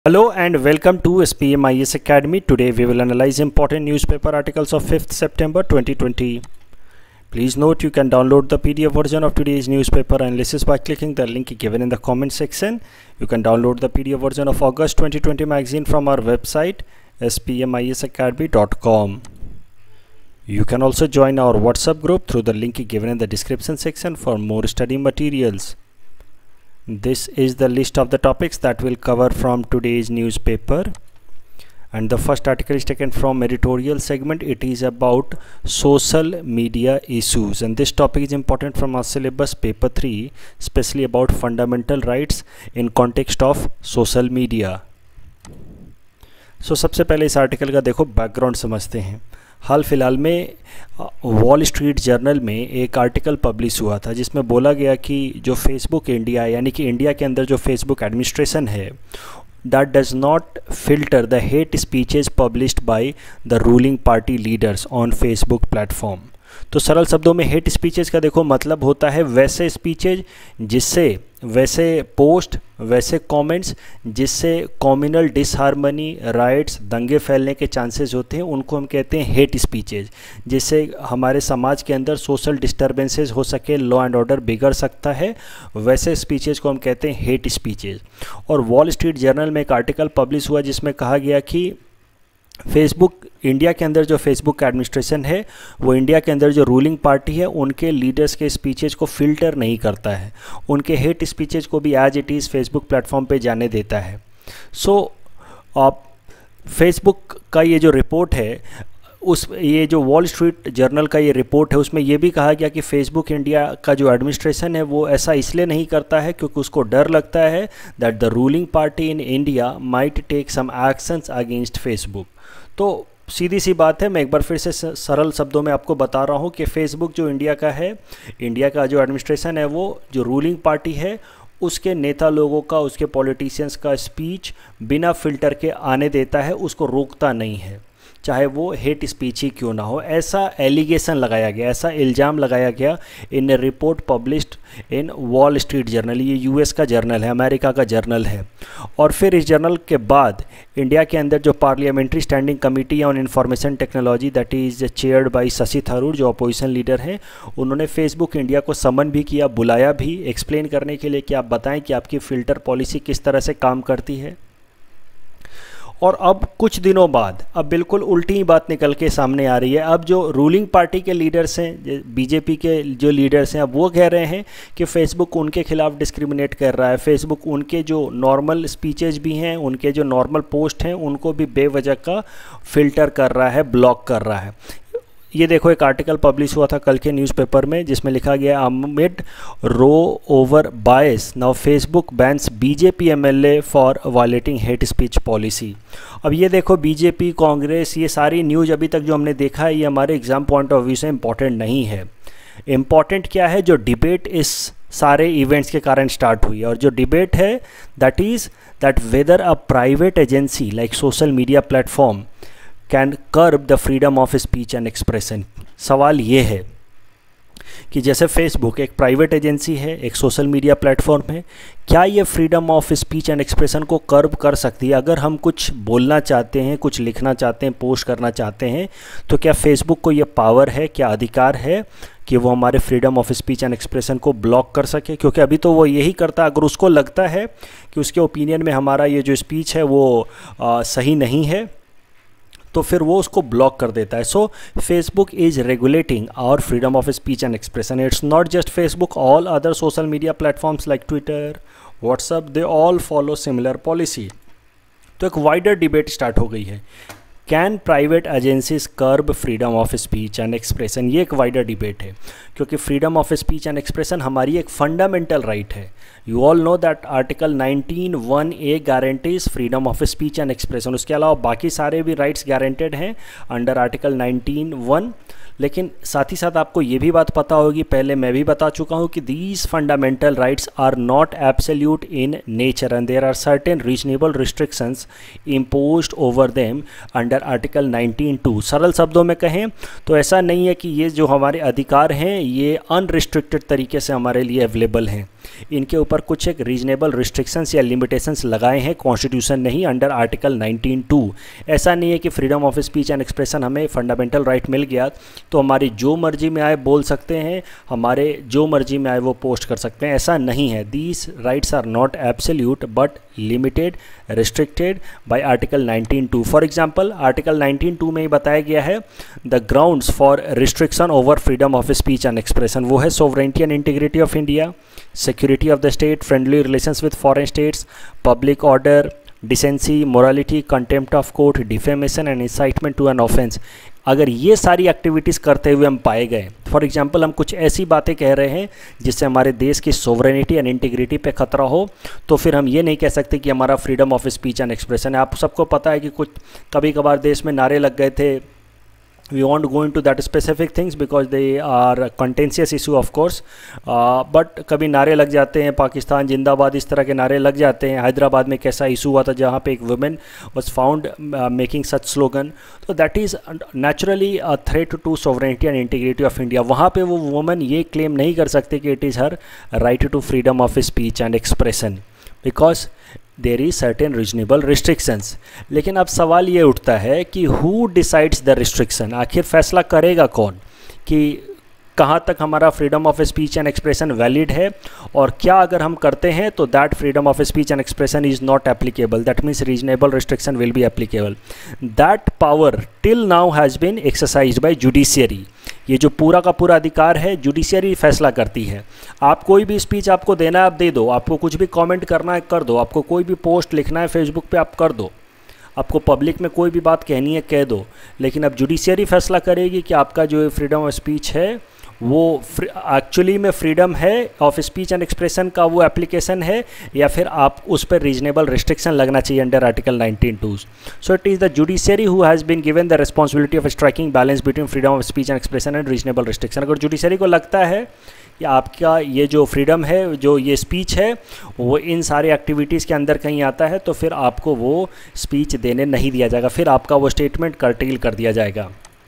Hello and welcome to SPMIS Academy. Today we will analyze important newspaper articles of 5th September 2020. Please note you can download the PDF version of today's newspaper analysis by clicking the link given in the comment section. You can download the PDF version of August 2020 magazine from our website spmisacademy.com. You can also join our WhatsApp group through the link given in the description section for more study materials. This is the list of the topics that we'll cover from today's newspaper, and the first article is taken from editorial segment. It is about social media issues, and this topic is important from our syllabus paper 3, especially about fundamental rights in context of social media. सबसे पहले इस article का देखो background समझते हैं। हाल फिलहाल में wall Street Journal में एक आर्टिकल पब्लिश हुआ था जिसमें बोला गया कि जो फेसबुक इंडिया यानी कि इंडिया के अंदर जो फेसबुक एडमिनिस्ट्रेशन है, that does not filter the hate speeches published by the ruling party leaders on Facebook platform. तो सरल शब्दों में हेट स्पीचेस का देखो मतलब होता है वैसे स्पीचेज जिससे, वैसे पोस्ट, वैसे कमेंट्स जिससे कम्युनल डिसहार्मनी, राइट्स, दंगे फैलने के चांसेस होते हैं, उनको हम कहते हैं हेट स्पीचेज। जिससे हमारे समाज के अंदर सोशल डिस्टर्बेंसेस हो सके, लॉ एंड ऑर्डर बिगड़ सकता है, वैसे स्पीचेज को हम कहते हैं हेट स्पीचेज। और वॉल स्ट्रीट जर्नल में एक आर्टिकल पब्लिश हुआ जिसमें कहा गया कि फेसबुक इंडिया के अंदर जो फेसबुक एडमिनिस्ट्रेशन है वो इंडिया के अंदर जो रूलिंग पार्टी है उनके लीडर्स के स्पीचेज को फिल्टर नहीं करता है, उनके हेट स्पीचेज को भी as it is Facebook platform पे जाने देता है। फेसबुक का ये जो रिपोर्ट है, ये जो वॉल स्ट्रीट जर्नल का ये रिपोर्ट है, उसमें ये भी कहा गया कि फेसबुक इंडिया का जो एडमिनिस्ट्रेशन है वो ऐसा इसलिए नहीं करता है क्योंकि उसको डर लगता है that the ruling party in India might take some actions against Facebook. तो सीधी सी बात है, मैं एक बार फिर से सरल शब्दों में आपको बता रहा हूँ कि फेसबुक जो इंडिया का है, इंडिया का जो एडमिनिस्ट्रेशन है वो जो रूलिंग पार्टी है उसके नेता लोगों का, उसके पॉलिटिशियंस का स्पीच बिना फिल्टर के आने देता है, उसको रोकता नहीं है, चाहे वो हेट स्पीच ही क्यों ना हो। ऐसा एलिगेशन लगाया गया, ऐसा इल्ज़ाम लगाया गया in a report published in Wall Street Journal. ये यूएस का जर्नल है, अमेरिका का जर्नल है। और फिर इस जर्नल के बाद इंडिया के अंदर जो parliamentary standing committee on information technology that is chaired by Shashi Tharoor, जो अपोजिशन लीडर हैं, उन्होंने फेसबुक इंडिया को समन भी किया, बुलाया भी, एक्सप्लेन करने के लिए कि आप बताएं कि आपकी फ़िल्टर पॉलिसी किस तरह से काम करती है। और अब कुछ दिनों बाद अब बिल्कुल उल्टी ही बात निकल के सामने आ रही है। अब जो रूलिंग पार्टी के लीडर्स हैं, बीजेपी के जो लीडर्स हैं, अब वो कह रहे हैं कि फेसबुक उनके खिलाफ डिस्क्रिमिनेट कर रहा है, फेसबुक उनके जो नॉर्मल स्पीचेज भी हैं, उनके जो नॉर्मल पोस्ट हैं, उनको भी बेवजह का फ़िल्टर कर रहा है, ब्लॉक कर रहा है। ये देखो एक आर्टिकल पब्लिश हुआ था कल के न्यूज़पेपर में जिसमें लिखा गया amid row over bias now Facebook bans BJP MLA for violating hate speech policy. अब ये देखो बीजेपी, कांग्रेस, ये सारी न्यूज़ अभी तक जो हमने देखा है ये हमारे एग्ज़ाम पॉइंट ऑफ व्यू से इम्पॉर्टेंट नहीं है। इम्पॉर्टेंट क्या है, जो डिबेट इस सारे इवेंट्स के कारण स्टार्ट हुई है, और जो डिबेट है that is that whether a private agency like social media platform can curb the freedom of speech and expression. सवाल ये है कि जैसे फेसबुक एक प्राइवेट एजेंसी है, एक सोशल मीडिया प्लेटफॉर्म है, क्या ये freedom of speech and expression को कर्ब कर सकती है? अगर हम कुछ बोलना चाहते हैं, कुछ लिखना चाहते हैं, पोस्ट करना चाहते हैं, तो क्या फेसबुक को ये पावर है, क्या अधिकार है कि वो हमारे freedom of speech and expression को ब्लॉक कर सके? क्योंकि अभी तो वो यही करता है, अगर उसको लगता है कि उसके ओपिनियन में हमारा ये जो स्पीच है वो सही नहीं है तो फिर वो उसको ब्लॉक कर देता है। So Facebook is regulating our freedom of speech and expression. It's not just Facebook, all other social media platforms like Twitter, WhatsApp, they all follow similar policy. तो एक वाइडर डिबेट स्टार्ट हो गई है, can private agencies curb freedom of speech and expression. ये एक wider debate है क्योंकि freedom of speech and expression हमारी एक फंडामेंटल राइट है। You all know that article 19(1)(a guarantees freedom of speech and expression. उसके अलावा बाकी सारे भी राइट्स गारंटेड हैं अंडर आर्टिकल 19(1). लेकिन साथ ही साथ आपको ये भी बात पता होगी, पहले मैं भी बता चुका हूँ कि these fundamental rights are not absolute in nature and there are certain reasonable restrictions imposed over them under article 19(2). सरल शब्दों में कहें तो ऐसा नहीं है कि ये जो हमारे अधिकार हैं ये अनरिस्ट्रिक्टेड तरीके से हमारे लिए अवेलेबल हैं। इनके ऊपर कुछ एक रीजनेबल रिस्ट्रिक्शंस या लिमिटेशंस लगाए हैं कॉन्स्टिट्यूशन ने ही अंडर आर्टिकल 19(2). ऐसा नहीं है कि freedom of speech and expression हमें फंडामेंटल राइट मिल गया तो हमारी जो मर्जी में आए बोल सकते हैं, हमारे जो मर्जी में आए वो पोस्ट कर सकते हैं, ऐसा नहीं है। These rights are not absolute but limited, restricted by article 19(2). For example article 19(2) में ही बताया गया है the grounds for restriction over freedom of speech and expression, वो है sovereignty and integrity of India, security of the state, friendly relations with foreign states, public order, decency, morality, contempt of court, defamation and incitement to an offence. अगर ये सारी activities करते हुए हम पाए गए, फॉर एग्जांपल हम कुछ ऐसी बातें कह रहे हैं जिससे हमारे देश की सोवरेनिटी एंड इंटीग्रिटी पे खतरा हो, तो फिर हम ये नहीं कह सकते कि हमारा freedom of speech and expression है। आप सबको पता है कि कुछ कभी कभार देश में नारे लग गए थे, we won't go into that specific things because they are contentious issue of course, but कभी नारे लग जाते हैं, पाकिस्तान जिंदाबाद, इस तरह के नारे लग जाते हैं। हैदराबाद में कैसा इशू हुआ था जहाँ पे एक women was found making such slogan, तो that is naturally a threat to sovereignty and integrity of India। वहाँ पे वो वुमेन ये क्लेम नहीं कर सकते कि it is her right to freedom of speech and expression because there is certain reasonable restrictions. लेकिन अब सवाल ये उठता है कि हु डिसाइड्स द रिस्ट्रिक्शन, आखिर फैसला करेगा कौन कि कहाँ तक हमारा freedom of speech and expression valid है, और क्या अगर हम करते हैं तो that freedom of speech and expression is not applicable, that means reasonable restriction will be applicable. That power till now has been exercised by judiciary. ये जो पूरा का पूरा अधिकार है जुडिशियरी फैसला करती है। आप कोई भी स्पीच आपको देना है आप दे दो, आपको कुछ भी कमेंट करना है कर दो, आपको कोई भी पोस्ट लिखना है फेसबुक पे आप कर दो, आपको पब्लिक में कोई भी बात कहनी है कह दो। लेकिन अब जुडिशियरी फैसला करेगी कि आपका जो फ्रीडम ऑफ स्पीच है वो एक्चुअली में फ्रीडम है ऑफ स्पीच एंड एक्सप्रेशन का वो एप्लीकेशन है, या फिर आप उस पर रीजनेबल रिस्ट्रिक्शन लगना चाहिए under article 19(2). So it is the judiciary who has been given the responsibility of striking balance between freedom of speech and expression and reasonable restriction. अगर जुडिशियरी को लगता है कि आपका ये जो फ्रीडम है, जो ये स्पीच है, वो इन सारे एक्टिविटीज़ के अंदर कहीं आता है, तो फिर आपको वो स्पीच देने नहीं दिया जाएगा, फिर आपका वो स्टेटमेंट कर्टेल कर दिया जाएगा।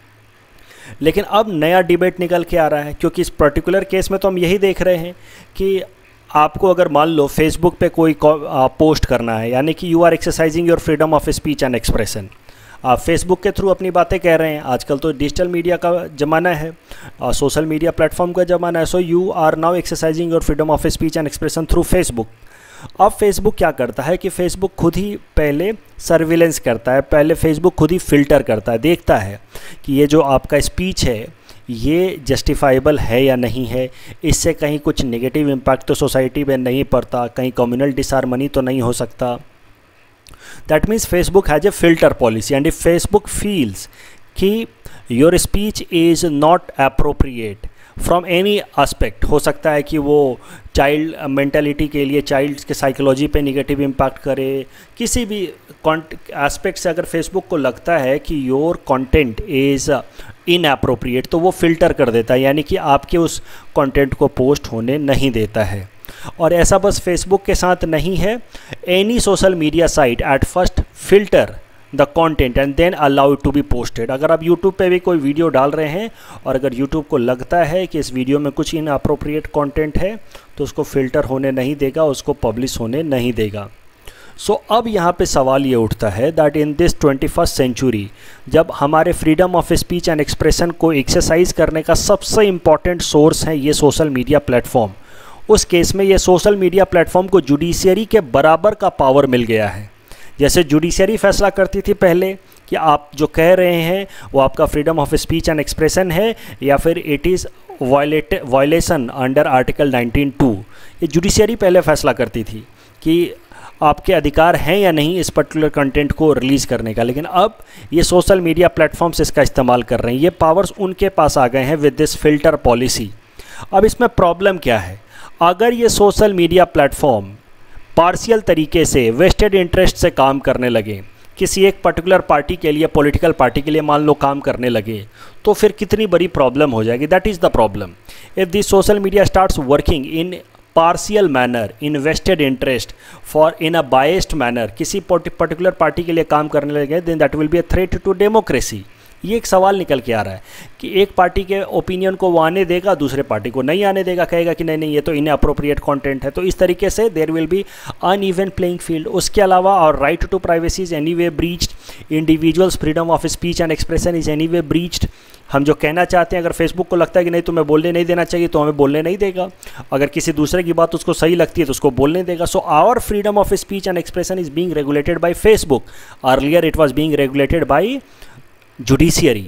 लेकिन अब नया डिबेट निकल के आ रहा है, क्योंकि इस पर्टिकुलर केस में तो हम यही देख रहे हैं कि आपको अगर मान लो फेसबुक पे कोई पोस्ट करना है, यानी कि you are exercising your freedom of speech and expression, आप फेसबुक के थ्रू अपनी बातें कह रहे हैं। आजकल तो डिजिटल मीडिया का ज़माना है, सोशल मीडिया प्लेटफॉर्म का ज़माना है, so you are now exercising your freedom of speech and expression through Facebook. अब फेसबुक क्या करता है कि फेसबुक खुद ही पहले सर्विलेंस करता है, पहले फेसबुक खुद ही फ़िल्टर करता है, देखता है कि ये जो आपका स्पीच है ये जस्टिफाइबल है या नहीं है, इससे कहीं कुछ नेगेटिव इम्पैक्ट तो सोसाइटी में नहीं पड़ता, कहीं कम्युनल डिसहार्मनी तो नहीं हो सकता। That means Facebook has a filter policy, and if Facebook feels कि your speech is not appropriate from any aspect, हो सकता है कि वो चाइल्ड मेंटालिटी के लिए, चाइल्ड के साइकोलॉजी पे नेगेटिव इम्पैक्ट करे, किसी भी एस्पेक्ट से अगर फेसबुक को लगता है कि योर कंटेंट इज़ इनएप्रोप्रिएट, तो वो फ़िल्टर कर देता है, यानी कि आपके उस कंटेंट को पोस्ट होने नहीं देता है। और ऐसा बस फेसबुक के साथ नहीं है, any social media site at first filter the content and then allow it to be posted. अगर आप यूट्यूब पे भी कोई वीडियो डाल रहे हैं और अगर यूट्यूब को लगता है कि इस वीडियो में कुछ इनअप्रोप्रिएट कंटेंट है, तो उसको फ़िल्टर होने नहीं देगा, उसको पब्लिश होने नहीं देगा। सो अब यहाँ पे सवाल ये उठता है that in this 21st century, जब हमारे freedom of speech and expression को एक्सरसाइज करने का सबसे इम्पॉर्टेंट सोर्स है ये सोशल मीडिया प्लेटफॉर्म, उस केस में ये सोशल मीडिया प्लेटफॉर्म को जुडिशियरी के बराबर का पावर मिल गया है। जैसे जुडिशियरी फैसला करती थी पहले कि आप जो कह रहे हैं वो आपका freedom of speech and expression है या फिर it is violation under article 19(2), ये जुडिशियरी पहले फैसला करती थी कि आपके अधिकार हैं या नहीं इस पर्टिकुलर कंटेंट को रिलीज़ करने का। लेकिन अब ये सोशल मीडिया प्लेटफॉर्म्स इसका इस्तेमाल कर रहे हैं, ये पावर्स उनके पास आ गए हैं विद दिस फिल्टर पॉलिसी। अब इसमें प्रॉब्लम क्या है, अगर ये सोशल मीडिया प्लेटफॉर्म पार्शियल तरीके से वेस्टेड इंटरेस्ट से काम करने लगे, किसी एक पर्टिकुलर पार्टी के लिए, पॉलिटिकल पार्टी के लिए मान लो काम करने लगे, तो फिर कितनी बड़ी प्रॉब्लम हो जाएगी। That is the problem. If this social media starts working in partial manner, in vested interest for in a biased manner, किसी पर्टिकुलर पार्टी के लिए काम करने लगे, then that will be a threat to democracy. ये एक सवाल निकल के आ रहा है कि एक पार्टी के ओपिनियन को वो आने देगा, दूसरे पार्टी को नहीं आने देगा, कहेगा कि नहीं नहीं ये तो इनअप्रोप्रिएट कंटेंट है। तो इस तरीके से there will be uneven playing field. उसके अलावा और right to privacy is anyway breached, individuals freedom of speech and expression is anyway breached. हम जो कहना चाहते हैं, अगर फेसबुक को लगता है कि नहीं तुम्हें बोलने नहीं देना चाहिए, तो हमें बोलने नहीं देगा। अगर किसी दूसरे की बात उसको सही लगती है तो उसको बोलने देगा। So our freedom of speech and expression is being regulated by Facebook, earlier it was being regulated by judiciary.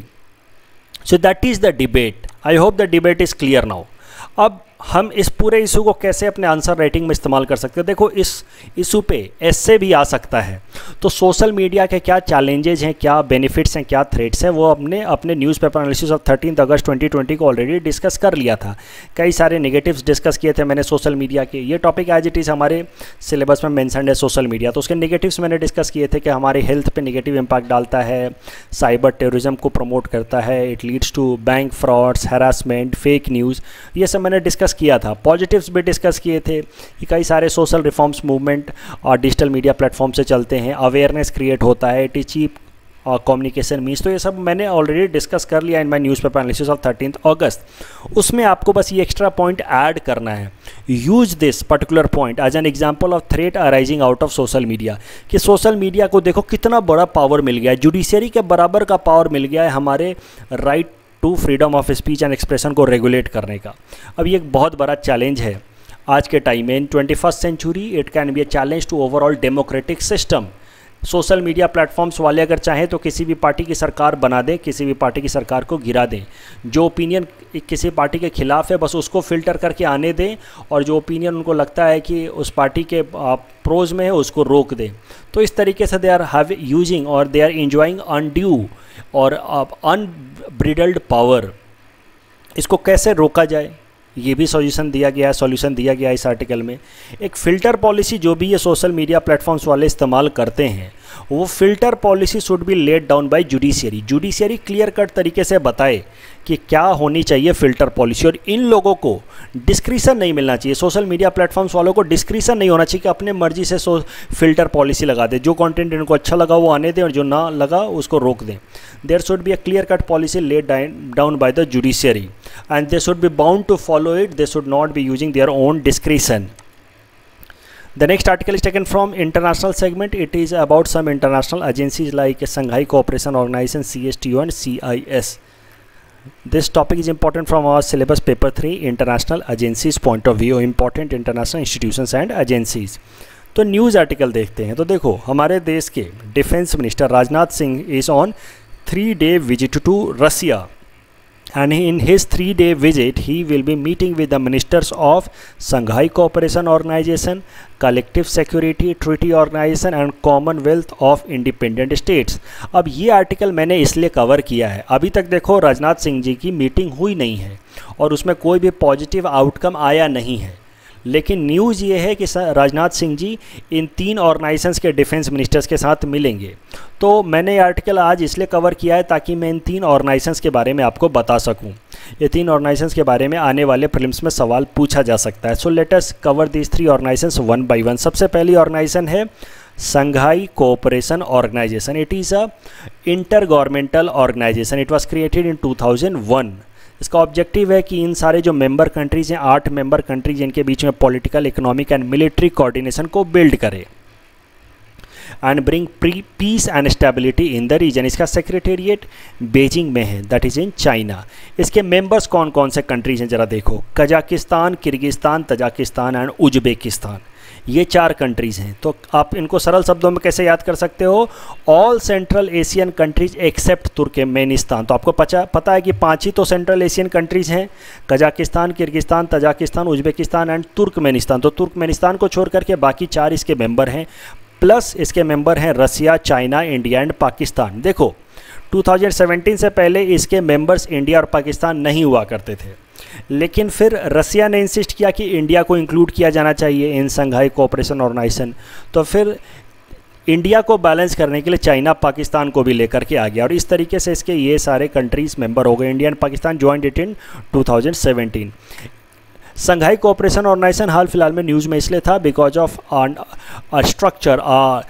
So that is the debate. I hope the debate is clear now. अब हम इस पूरे issue को कैसे अपने answer writing में इस्तेमाल कर सकते हैं? देखो, इस इशू पे ऐसे भी आ सकता है। तो सोशल मीडिया के क्या चैलेंजेज हैं, क्या बेनिफिट्स हैं, क्या थ्रेट्स हैं, वो अपने न्यूज़पेपर एनालिसिस ऑफ 13 अगस्त 2020 को ऑलरेडी डिस्कस कर लिया था। कई सारे नेगेटिव्स डिस्कस किए थे मैंने सोशल मीडिया के। ये टॉपिक एज इट इज़ हमारे सिलेबस में मेंशन्ड है सोशल मीडिया। तो उसके नेगेटिव्स मैंने डिस्कस किए थे कि हमारे हेल्थ पे नेगेटिव इम्पैक्ट डालता है, साइबर टेररिज्म को प्रमोट करता है, it leads to bank frauds, harassment, fake news, ये सब मैंने डिस्कस किया था। पॉजिटिव्स भी डिस्कस किए थे कि कई सारे सोशल रिफॉर्म्स मूवमेंट और डिजिटल मीडिया प्लेटफॉर्म से चलते हैं, अवेयरनेस क्रिएट होता है, it is cheap communication means. तो ये सब मैंने ऑलरेडी डिस्कस कर लिया in my newspaper analysis of 13 August. उसमें आपको बस ये एक्स्ट्रा पॉइंट ऐड करना है, use this particular point as an example of threat arising out of social media. कि सोशल मीडिया को देखो कितना बड़ा पावर मिल गया है, जुडिशरी के बराबर का पावर मिल गया है हमारे right to freedom of speech and expression को रेगुलेट करने का। अब ये एक बहुत बड़ा चैलेंज है आज के टाइम में। In 21st century it can be a challenge to overall democratic system. Social media platforms वाले अगर चाहें तो किसी भी पार्टी की सरकार बना दें, किसी भी पार्टी की सरकार को गिरा दें। जो ओपिनियन किसी पार्टी के खिलाफ है बस उसको फिल्टर करके आने दें, और जो ओपिनियन उनको लगता है कि उस पार्टी के प्रोज में है उसको रोक दें। तो इस तरीके से दे आर यूजिंग और दे आर इंजॉइंग अनड्यू और अनब्रिडल्ड पावर। इसको कैसे रोका जाए ये भी सॉल्यूशन दिया गया है इस आर्टिकल में। एक फ़िल्टर पॉलिसी जो भी ये सोशल मीडिया प्लेटफॉर्म्स वाले इस्तेमाल करते हैं, वो filter policy should be laid down by judiciary. Judiciary clear cut तरीके से बताए कि क्या होनी चाहिए फ़िल्टर पॉलिसी, और इन लोगों को डिस्क्रिशन नहीं मिलना चाहिए। सोशल मीडिया प्लेटफॉर्म्स वालों को डिस्क्रिशन नहीं होना चाहिए कि अपने मर्जी से फ़िल्टर पॉलिसी लगा दे। जो कंटेंट इनको अच्छा लगा वो आने दें और जो ना लगा उसको रोक दें। There should be a clear cut policy laid down by the judiciary and they should be bound to follow it. They should not be using their own discretion. The next article is taken from international segment. It is about some international agencies like Shanghai Cooperation Organization, CSTO and CIS. This topic is important from our syllabus paper 3 international agencies point of view, important international institutions and agencies. तो news article देखते हैं। तो देखो, हमारे देश के defence minister Rajnath Singh is on 3-day visit to Russia. And in his 3-day visit, he will be meeting with the ministers of Shanghai Cooperation Organization, Collective Security Treaty Organization and Commonwealth of Independent States. अब ये article मैंने इसलिए cover किया है, अभी तक देखो राजनाथ सिंह जी की मीटिंग हुई नहीं है और उसमें कोई भी पॉजिटिव आउटकम आया नहीं है। लेकिन न्यूज़ ये है कि राजनाथ सिंह जी इन 3 ऑर्गेनाइजेशंस के डिफेंस मिनिस्टर्स के साथ मिलेंगे। तो मैंने ये आर्टिकल आज इसलिए कवर किया है ताकि मैं इन 3 ऑर्गेनाइजेशंस के बारे में आपको बता सकूं। ये 3 ऑर्गेनाइजेशंस के बारे में आने वाले प्रीलिम्स में सवाल पूछा जा सकता है। So let us cover these 3 organisations one by one. सबसे पहली ऑर्गेनाइजेशन है Shanghai cooperation organisation. It is a intergovernmental organisation. It was created in 2001। इसका ऑब्जेक्टिव है कि इन सारे जो मेंबर कंट्रीज़ हैं, 8 मेंबर कंट्रीज इनके बीच में political, economic and military coordination को बिल्ड करे and bring peace and stability in the region. इसका सेक्रेटेरिएट बीजिंग में है, दैट इज़ इन चाइना। इसके मेंबर्स कौन कौन से कंट्रीज हैं जरा देखो, Kazakhstan, Kyrgyzstan, Tajikistan and Uzbekistan. ये 4 कंट्रीज़ हैं। तो आप इनको सरल शब्दों में कैसे याद कर सकते हो? All Central Asian countries except Turkmenistan. तो आपको पता है कि 5 ही तो सेंट्रल एशियन कंट्रीज़ हैं, Kazakhstan, Kyrgyzstan, Tajikistan, Uzbekistan and Turkmenistan. तो तुर्कमेनिस्तान को छोड़ करके बाकी 4 इसके मेंबर हैं, प्लस इसके मेंबर हैं Russia, China, India and Pakistan. देखो 2017 से पहले इसके मेंबर्स इंडिया और पाकिस्तान नहीं हुआ करते थे, लेकिन फिर रसिया ने इंसिस्ट किया कि इंडिया को इंक्लूड किया जाना चाहिए इन संघाई कोऑपरेशन ऑर्गेनाइजेशन। तो फिर इंडिया को बैलेंस करने के लिए चाइना पाकिस्तान को भी लेकर के आ गया और इस तरीके से इसके ये सारे कंट्रीज़ मेंबर हो गए। India and Pakistan joined it in 2017। Shanghai cooperation organisation हाल फिलहाल में न्यूज़ में इसलिए था because of structure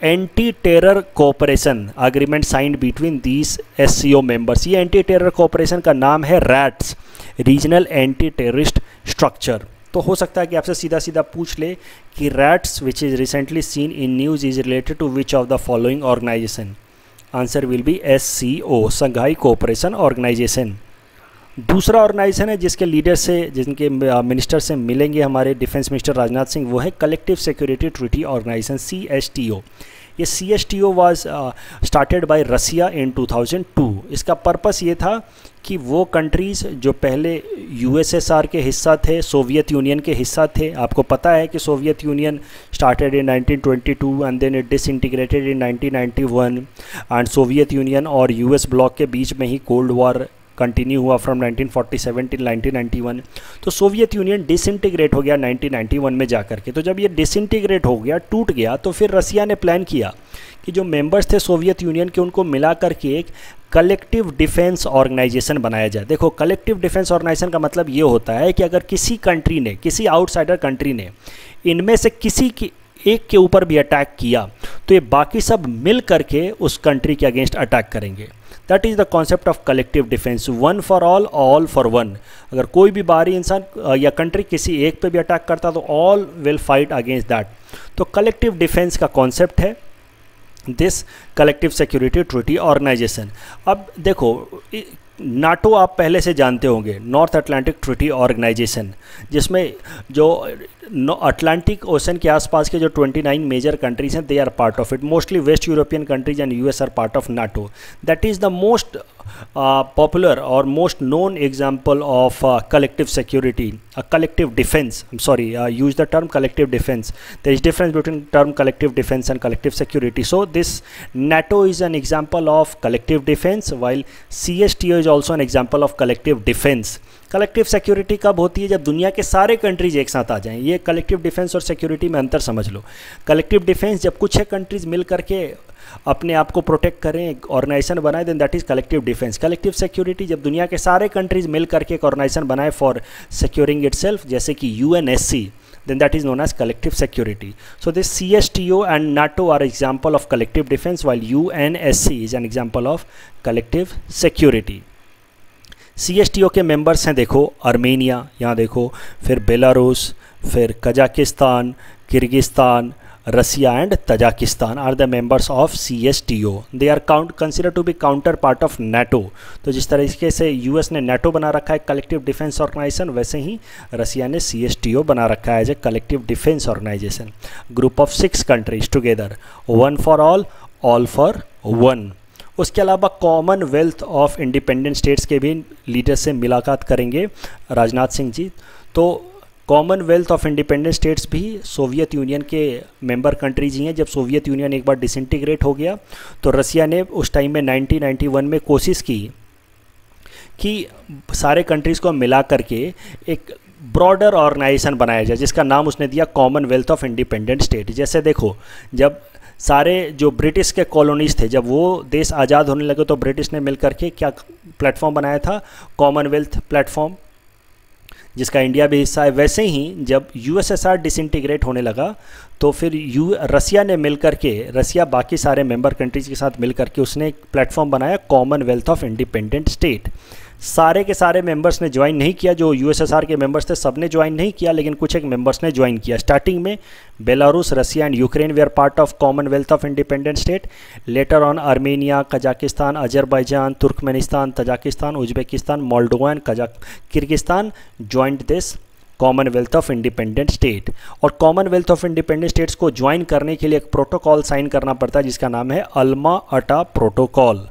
anti terror cooperation agreement signed between these SCO members. ये एंटी टेरर कोऑपरेशन का नाम है RATS, regional anti terrorist structure. तो हो सकता है कि आपसे सीधा सीधा पूछ ले कि RATS which is recently seen in news is related to which of the following organisation. Answer will be SCO, Shanghai cooperation organisation. दूसरा ऑर्गेनाइजेशन है जिसके लीडर से, जिनके मिनिस्टर से मिलेंगे हमारे डिफेंस मिनिस्टर राजनाथ सिंह, वो है collective security treaty organisation, CSTO। ये CSTO was started by Russia in 2002। इसका पर्पस ये था कि वो कंट्रीज़ जो पहले USSR के हिस्सा थे, सोवियत यूनियन के हिस्सा थे, आपको पता है कि Soviet Union started in 1922 and then it disintegrated in 1991 and Soviet Union और US ब्लॉक के बीच में ही कोल्ड वॉर कंटिन्यू हुआ फ्रॉम 1947 टिल 1991। तो सोवियत यूनियन डिसइंटीग्रेट हो गया 1991 में जाकर के। तो जब ये डिसइंटीग्रेट हो गया, टूट गया, तो फिर रसिया ने प्लान किया कि जो मेंबर्स थे सोवियत यूनियन के उनको मिला करके एक कलेक्टिव डिफेंस ऑर्गेनाइजेशन बनाया जाए। देखो, कलेक्टिव डिफेंस ऑर्गेनाइजेशन का मतलब ये होता है कि अगर किसी कंट्री ने, किसी आउटसाइडर कंट्री ने इनमें से किसी की एक के ऊपर भी अटैक किया तो ये बाकी सब मिल करके उस कंट्री के अगेंस्ट अटैक करेंगे। That is the concept of collective defence, one for all for one. अगर कोई भी बाहरी इंसान या कंट्री किसी एक पे भी अटैक करता तो all will fight against that. तो कलेक्टिव डिफेंस का कॉन्सेप्ट है this collective security treaty organisation. अब देखो, नाटो आप पहले से जानते होंगे, नॉर्थ अटलांटिक ट्रीटी ऑर्गेनाइजेशन, जिसमें जो अटलांटिक ओशन के आसपास के जो 29 मेजर कंट्रीज हैं, they are part of it. Mostly West European countries and US are part of NATO. That is the most popular or most known example of collective security, collective defense. I'm sorry, use the term collective defense. There is difference between term collective defense and collective security. So this NATO is an example of collective defense, while CSTO is also an example of collective defense. Collective security कब होती है? जब दुनिया के सारे countries एक साथ आ जाएं। ये कलेक्टिव डिफेंस और सिक्योरिटी में अंतर समझ लो। कलेक्टिव डिफेंस जब कुछ है कंट्रीज मिल करके अपने आप को प्रोटेक्ट करें, ऑर्गेनाइजेशन बनाए, then that is collective defence. Collective security जब दुनिया के सारे कंट्रीज मिल करके एक ऑर्गेनाइजेशन बनाए फॉर सिक्योरिंग इटसेल्फ, जैसे कि UNSC, then that is known as collective security. So this CSTO and NATO are example of collective defense, while UNSC is an example of collective security. CSTO के members हैं, देखो Armenia, यहाँ देखो, फिर Belarus, फिर Kazakhstan, Kyrgyzstan, Russia and Tajikistan are the members of CSTO. They are consider to be counterpart of NATO. तो जिस तरीके से US ने NATO बना रखा है कलेक्टिव डिफेंस ऑर्गेनाइजेशन, वैसे ही रसिया ने CSTO बना रखा है as a collective defence organisation. Group of 6 countries together, one for all for one. उसके अलावा कॉमनवेल्थ ऑफ इंडिपेंडेंट स्टेट्स के भी लीडर से मुलाकात करेंगे राजनाथ सिंह जी। तो कॉमनवेल्थ ऑफ इंडिपेंडेंट स्टेट्स भी सोवियत यूनियन के मेंबर कंट्रीज ही हैं। जब सोवियत यूनियन एक बार डिसइंटीग्रेट हो गया तो रसिया ने उस टाइम में 1991 में कोशिश की कि सारे कंट्रीज़ को मिला करके एक ब्रॉडर ऑर्गेनाइजेशन बनाया जाए, जिसका नाम उसने दिया कॉमनवेल्थ ऑफ इंडिपेंडेंट स्टेट। जैसे देखो, जब सारे जो ब्रिटिश के कॉलोनीज़ थे, जब वो देश आज़ाद होने लगे तो ब्रिटिश ने मिल करके क्या प्लेटफॉर्म बनाया था? कॉमनवेल्थ प्लेटफॉर्म, जिसका इंडिया भी हिस्सा है। वैसे ही जब USSR डिसइंटीग्रेट होने लगा तो फिर रसिया ने मिल करके, रसिया बाकी सारे मेंबर कंट्रीज़ के साथ मिल करके उसने एक प्लेटफॉर्म बनाया कॉमनवेल्थ ऑफ इंडिपेंडेंट स्टेट। सारे के सारे मेंबर्स ने ज्वाइन नहीं किया, जो USSR के मेंबर्स थे सब ने ज्वाइन नहीं किया, लेकिन कुछ एक मेंबर्स ने ज्वाइन किया। स्टार्टिंग में Belarus, Russia and Ukraine they are part of commonwealth of independent state. Later on Armenia, Kazakhstan, Azerbaijan, Turkmenistan, Tajikistan, Uzbekistan, Moldova and Kyrgyzstan joined this commonwealth of independent state. और commonwealth of independent states को join करने के लिए एक protocol sign करना पड़ता है जिसका नाम है अल्मा अटा प्रोटोकॉल।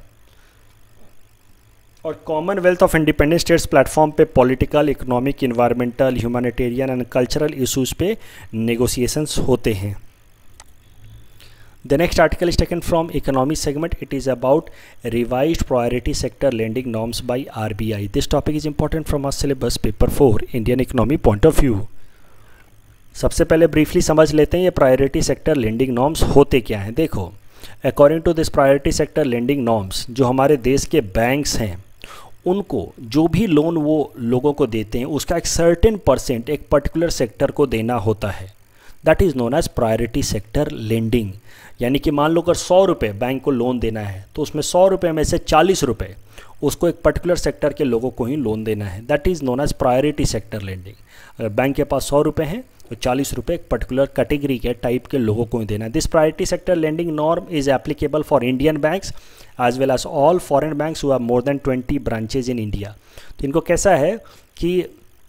और commonwealth of independent states platform पे political, economic, environmental, humanitarian and cultural issues पे नेगोशिएशंस होते हैं। The next article is taken from economy segment. It is about revised priority sector lending norms by RBI. This topic is important from our syllabus paper 4 Indian economy point of view. सबसे पहले briefly समझ लेते हैं ये priority sector lending norms होते क्या हैं। देखो, according to this priority sector lending norms, जो हमारे देश के बैंक्स हैं उनको जो भी लोन वो लोगों को देते हैं उसका एक सर्टेन परसेंट एक पर्टिकुलर सेक्टर को देना होता है। That is known as priority sector lending. यानी कि मान लो अगर 100 रुपये बैंक को लोन देना है तो उसमें 100 रुपये में से 40 रुपये उसको एक पर्टिकुलर सेक्टर के लोगों को ही लोन देना है। That is known as priority sector lending. अगर बैंक के पास 100 रुपये हैं तो 40 रुपये एक पर्टिकुलर कैटेगरी के टाइप के लोगों को ही देना है। This priority sector lending norm is applicable for Indian banks as well as all foreign banks who have more than 20 branches in India. तो इनको कैसा है कि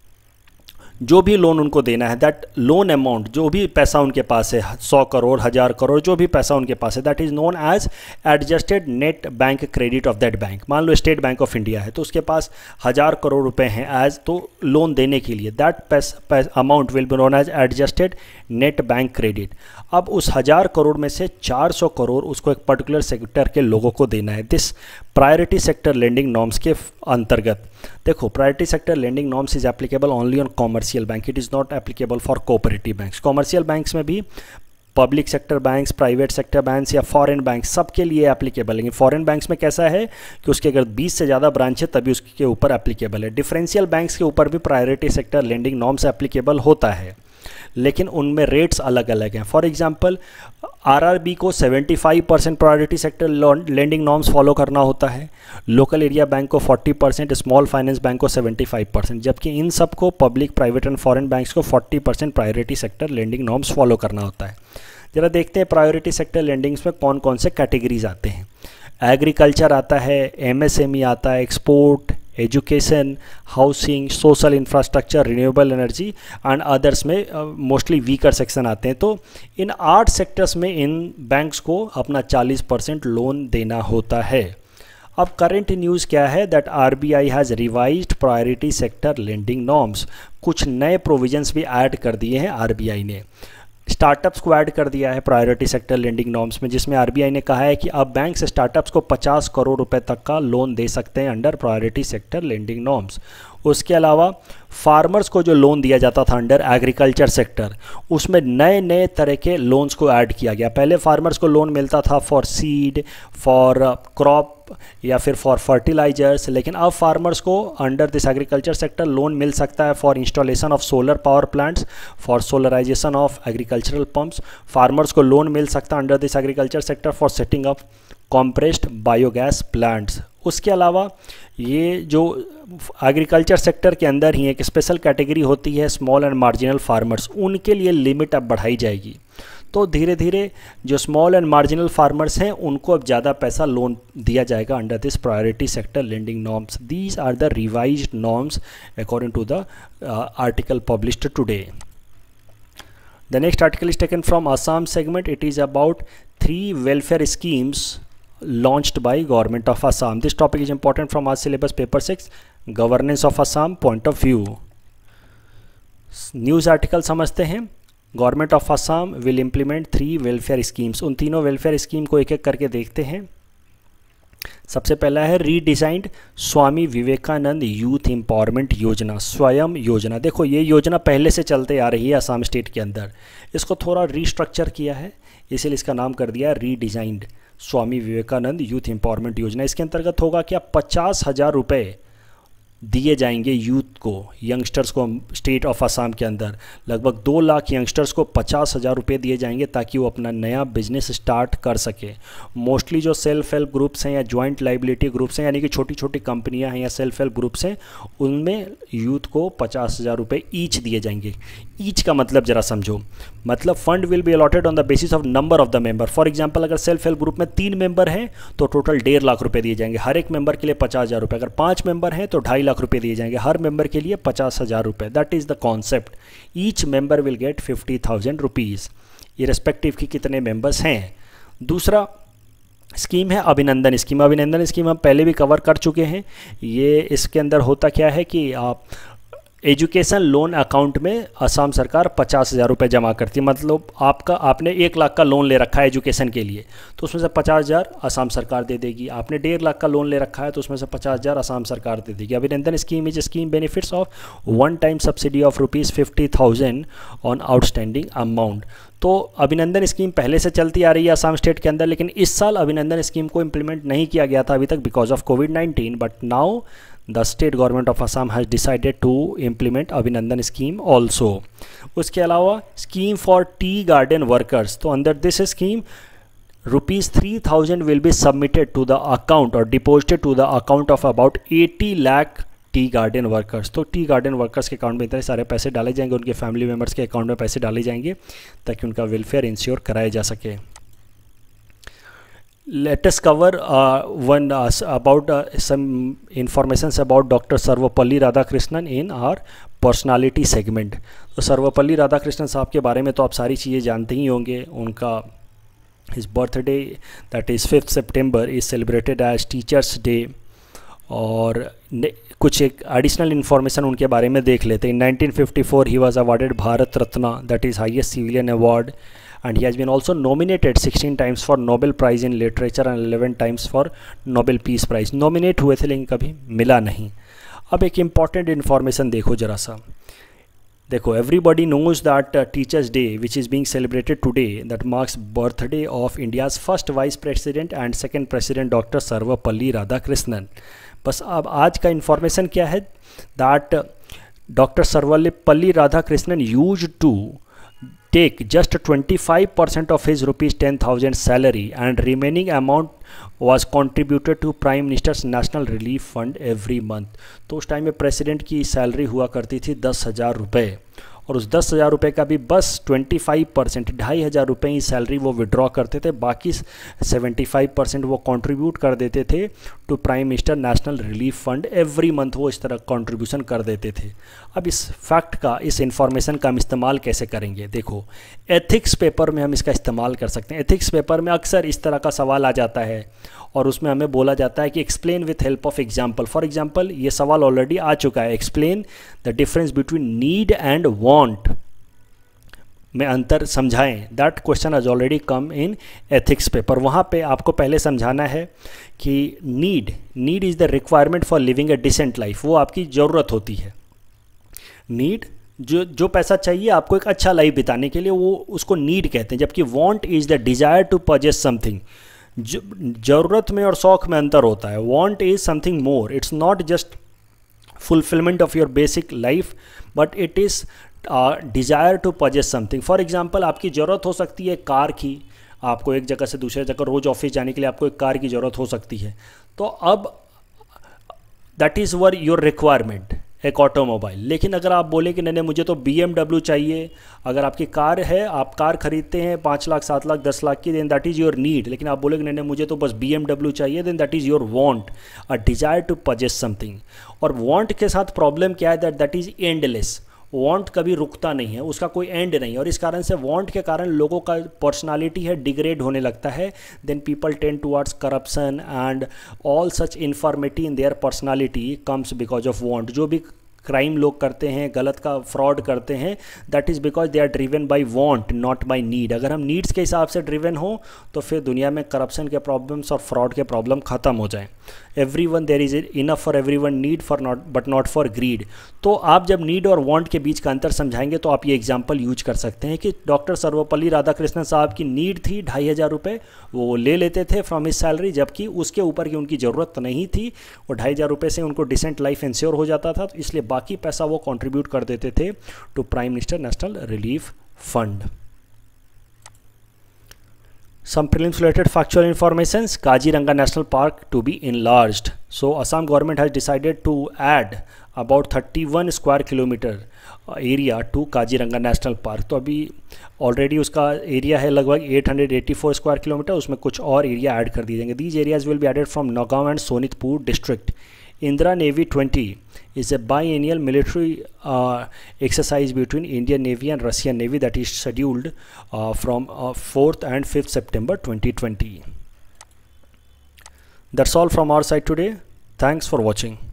जो भी लोन उनको देना है, दैट लोन अमाउंट, जो भी पैसा उनके पास है, 100 करोड़ 1000 करोड़ जो भी पैसा उनके पास है, that is known as adjusted net bank credit of that bank. मान लो स्टेट बैंक ऑफ इंडिया है तो उसके पास 1000 करोड़ रुपए हैं एज तो लोन देने के लिए, that amount will be known as adjusted net bank credit. अब उस 1000 करोड़ में से 400 करोड़ उसको एक पर्टिकुलर सेक्टर के लोगों को देना है। This priority sector lending norms के अंतर्गत देखो, priority sector lending norms is applicable only on commercial bank, it is not applicable for cooperative banks. Commercial banks में भी public sector banks, private sector banks या फॉरेन बैंक सबके लिए applicable, लेकिन foreign banks में कैसा है कि उसके अगर 20 से ज़्यादा ब्रांच है तभी उसके ऊपर एप्लीकेबल है। डिफरेंशियल बैंक्स के ऊपर भी priority sector lending norms applicable होता है, लेकिन उनमें रेट्स अलग अलग हैं। फॉर एग्जांपल आरआरबी को 75% priority sector lending norms follow करना होता है, लोकल एरिया बैंक को 40%, स्मॉल फाइनेंस बैंक को 75%, जबकि इन सबको public, private and foreign banks को 40% priority sector lending norms follow करना होता है। जरा देखते हैं प्रायोरिटी सेक्टर लेंडिंग्स में कौन कौन से कैटेगरीज आते हैं। एग्रीकल्चर आता है, एमएसएमई आता है, export, education, housing, social infrastructure, renewable energy and others में मोस्टली वीकर सेक्शन आते हैं। तो इन 8 सेक्टर्स में इन बैंक्स को अपना 40% लोन देना होता है। अब करंट न्यूज़ क्या है, that RBI has revised priority sector lending norms. कुछ नए प्रोविजंस भी ऐड कर दिए हैं आरबीआई ने। स्टार्टअप्स को ऐड कर दिया है प्रायोरिटी सेक्टर लेंडिंग नॉर्म्स में, जिसमें आरबीआई ने कहा है कि अब बैंक से स्टार्टअप्स को 50 करोड़ रुपए तक का लोन दे सकते हैं under priority sector lending norms. उसके अलावा फार्मर्स को जो लोन दिया जाता था अंडर एग्रीकल्चर सेक्टर, उसमें नए नए तरह के लोन्स को ऐड किया गया। पहले फार्मर्स को लोन मिलता था फॉर सीड, फॉर क्रॉप या फिर फॉर फर्टिलाइजर्स, लेकिन अब फार्मर्स को under this agriculture sector loan मिल सकता है for installation of solar power plants, for solarisation of agricultural pumps. Farmers को लोन मिल सकता है under this agriculture sector for setting up compressed biogas plants. उसके अलावा ये जो एग्रीकल्चर सेक्टर के अंदर ही एक स्पेशल कैटेगरी होती है स्मॉल एंड मार्जिनल फार्मर्स, उनके लिए लिमिट अब बढ़ाई जाएगी। तो धीरे धीरे जो स्मॉल एंड मार्जिनल फार्मर्स हैं उनको अब ज़्यादा पैसा लोन दिया जाएगा under this priority sector lending norms. These are the revised norms according to the article published today. The next article is taken from Assam segment. It is about 3 welfare schemes launched by Government of Assam. This topic is important from our syllabus paper 6, Governance of Assam point of view. News article समझते हैं। Government of Assam will implement 3 welfare schemes. उन तीनों welfare scheme को एक एक करके देखते हैं। सबसे पहला है redesigned Swami Vivekananda youth empowerment Yojana, Swayam योजना। देखो ये योजना पहले से चलते आ रही है असम स्टेट के अंदर, इसको थोड़ा रीस्ट्रक्चर किया है, इसीलिए इसका नाम कर दिया redesigned Swami Vivekananda youth empowerment Yojana. इसके अंतर्गत होगा क्या, 50,000 रुपये दिए जाएंगे यूथ को, यंगस्टर्स को। स्टेट ऑफ असम के अंदर लगभग 2 लाख यंगस्टर्स को 50,000 रुपये दिए जाएंगे ताकि वो अपना नया बिजनेस स्टार्ट कर सके। मोस्टली जो सेल्फ हेल्प ग्रुप्स हैं या जॉइंट लाइबिलिटी ग्रुप्स हैं, यानी कि छोटी छोटी कंपनियां हैं या सेल्फ हेल्प ग्रुप्स हैं, उनमें यूथ को 50,000 रुपये ईच दिए जाएंगे। ईच का मतलब ज़रा समझो, मतलब fund will be allotted on the basis of number of the member. For example अगर सेल्फ हेल्प ग्रुप में 3 मेंबर हैं तो टोटल 1.5 लाख रुपये दिए जाएंगे, हर एक मेंबर के लिए 50,000 रुपये। अगर 5 मेंबर हैं तो 2.5 लाख रुपये दिए जाएंगे, हर मेंबर के लिए 50,000 रुपये। That is the concept. Each member will get 50,000 rupees irrespective की कितने मेंबर्स हैं। दूसरा स्कीम है अभिनंदन स्कीम। अभिनंदन स्कीम हम पहले भी कवर कर चुके हैं। ये इसके अंदर होता क्या है कि आप एजुकेशन लोन अकाउंट में असम सरकार 50,000 रुपये जमा करती है। मतलब आपने 1 लाख का लोन ले रखा है एजुकेशन के लिए, तो उसमें से 50,000 असम सरकार दे देगी। आपने 1.5 लाख का लोन ले रखा है तो उसमें से 50,000 असम सरकार दे देगी। Abhinandan scheme is scheme benefits of 1 time subsidy of ₹50,000 on outstanding amount. तो अभिनंदन स्कीम पहले से चलती आ रही है असम स्टेट के अंदर, लेकिन इस साल अभिनंदन स्कीम को इम्प्लीमेंट नहीं किया गया था अभी तक बिकॉज ऑफ कोविड-19, but now the state government of Assam has decided to implement Abhinandan scheme also। उसके अलावा scheme for tea garden workers, तो अंदर this scheme rupees 3000 will be submitted to the account or deposited to the account of about 80 lakh tea garden workers. तो tea garden workers के account में इतने सारे पैसे डाले जाएंगे, उनके फैमिली मेम्बर्स के अकाउंट में पैसे डाले जाएंगे ताकि उनका वेलफेयर इंश्योर कराया जा सके। Let us cover some informations about Dr. Sarvapalli Radhakrishnan in our personality segment। तो सर्वपल्ली राधाकृष्णन साहब के बारे में तो आप सारी चीज़ें जानते ही होंगे। उनका his birthday that is 5th September is celebrated as Teachers Day। और कुछ एक एडिशनल इन्फॉर्मेशन उनके बारे में देख लेते हैं। In 1954 he was awarded Bharat Ratna, that is highest civilian award, and he has been also nominated 16 times for Nobel Prize in Literature and 11 times for Nobel Peace Prize। Nominate हुए थे लेकिन कभी मिला नहीं। अब एक इम्पॉर्टेंट इन्फॉर्मेशन देखो जरा सा, देखो everybody knows that Teachers Day which is being celebrated today that marks birthday of India's first Vice President and second President Dr. Sarvepalli Radhakrishnan. बस अब आज का इन्फॉर्मेशन क्या है, that doctor Sarvepalli Radhakrishnan used to take just 25% of his rupees 10,000 salary and remaining amount was contributed to Prime Minister's National Relief Fund every month। तो उस time में president की सैलरी हुआ करती थी 10,000 रुपये, और उस 10,000 रुपये का भी बस 25% 2,500 रुपये ही सैलरी वो विड्रॉ करते थे, बाकी 75% वो कंट्रीब्यूट कर देते थे to prime minister national relief fund. Every month वो इस तरह कंट्रीब्यूशन कर देते थे। अब इस फैक्ट का, इस इंफॉर्मेशन का हम इस्तेमाल कैसे करेंगे, देखो एथिक्स पेपर में हम इसका इस्तेमाल कर सकते हैं। एथिक्स पेपर में अक्सर इस तरह का सवाल आ जाता है और उसमें हमें बोला जाता है कि explain with help of example. For example ये सवाल ऑलरेडी आ चुका है, explain the difference between need and want में अंतर समझाएं। That question has already come in ethics paper. वहाँ पे आपको पहले समझाना है कि need is the requirement for living a decent life, वो आपकी ज़रूरत होती है। नीड जो पैसा चाहिए आपको एक अच्छा लाइफ बिताने के लिए, वो उसको नीड कहते हैं, जबकि want is the desire to purchase something. ज़रूरत में और शौक में अंतर होता है। Want is something more, it's not just fulfilment of your basic life but it is desire to purchase something. For example आपकी ज़रूरत हो सकती है कार की, आपको एक जगह से दूसरे जगह रोज़ ऑफिस जाने के लिए आपको एक कार की ज़रूरत हो सकती है, तो अब दैट इज़ वर योर रिक्वायरमेंट, एक ऑटोमोबाइल। लेकिन अगर आप बोले कि नहीं मुझे तो BMW चाहिए, अगर आपकी कार है, आप कार खरीदते हैं 5 लाख 7 लाख 10 लाख की, then that is your need. लेकिन आप बोले कि नहीं मुझे तो बस BMW चाहिए, then that is your want, a desire to purchase something. और वांट के साथ प्रॉब्लम क्या है, दैट इज़ एंडलेस। वांट कभी रुकता नहीं है, उसका कोई एंड नहीं है, और इस कारण से वांट के कारण लोगों का पर्सनालिटी है डिग्रेड होने लगता है। Then people tend towards corruption and all such infirmity in their personality comes because of want. जो भी क्राइम लोग करते हैं, गलत का फ्रॉड करते हैं, that is because they are driven by want not by need. अगर हम नीड्स के हिसाब से ड्रिवन हो तो फिर दुनिया में करप्शन के प्रॉब्लम्स और फ्रॉड के प्रॉब्लम ख़त्म हो जाएं। Everyone there is enough for everyone, need for not but not for greed. तो आप जब नीड और वांट के बीच का अंतर समझाएंगे तो आप ये एग्जांपल यूज कर सकते हैं कि डॉक्टर सर्वपल्ली राधाकृष्णन साहब की नीड थी 2,500 रुपये, वो ले लेते थे फ्रॉम हिज सैलरी, जबकि उसके ऊपर की उनकी ज़रूरत नहीं थी। वो 2,500 रुपये से उनको डिसेंट लाइफ इंश्योर हो जाता था, तो इसलिए बाकी पैसा वो कंट्रीब्यूट कर देते थे to prime minister national relief fund. Some prelims related factual informations. Kaziranga National Park to be enlarged. So Assam government has decided to add about 31 square kilometer area to Kaziranga National Park। तो अभी already उसका area है लगभग 884 square kilometre, उसमें कुछ और area add कर दिए जाएंगे। These areas will be added from Nagaon and Sonitpur district। Indira Navy 20 is a biennial military exercise between Indian Navy and Russian Navy that is scheduled from 4th and 5th September 2020. That's all from our side today. Thanks for watching.